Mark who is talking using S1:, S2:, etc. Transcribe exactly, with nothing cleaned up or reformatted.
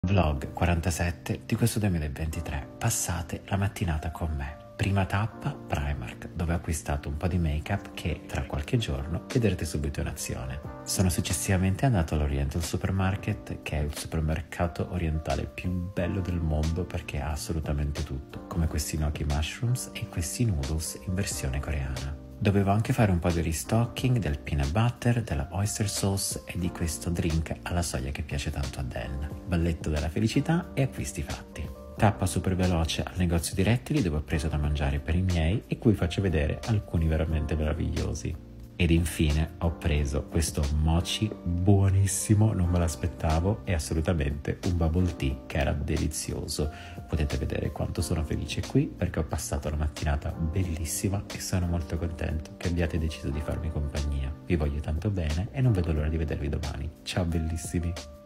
S1: Vlog quarantasette di questo duemilaventitré. Passate la mattinata con me. Prima tappa Primark, dove ho acquistato un po' di make-up che tra qualche giorno vedrete subito in azione. Sono successivamente andato all'Oriental Supermarket, che è il supermercato orientale più bello del mondo perché ha assolutamente tutto, come questi gnocchi mushrooms e questi noodles in versione coreana. Dovevo anche fare un po' di restocking del peanut butter, della oyster sauce e di questo drink alla soia che piace tanto a Dan. Balletto della felicità e acquisti fatti. Tappa super veloce al negozio di rettili dove ho preso da mangiare per i miei e cui faccio vedere alcuni veramente meravigliosi. Ed infine ho preso questo mochi buonissimo, non me l'aspettavo, e assolutamente un bubble tea che era delizioso. Potete vedere quanto sono felice qui perché ho passato una mattinata bellissima e sono molto contento che abbiate deciso di farmi compagnia. Vi voglio tanto bene e non vedo l'ora di vedervi domani. Ciao bellissimi!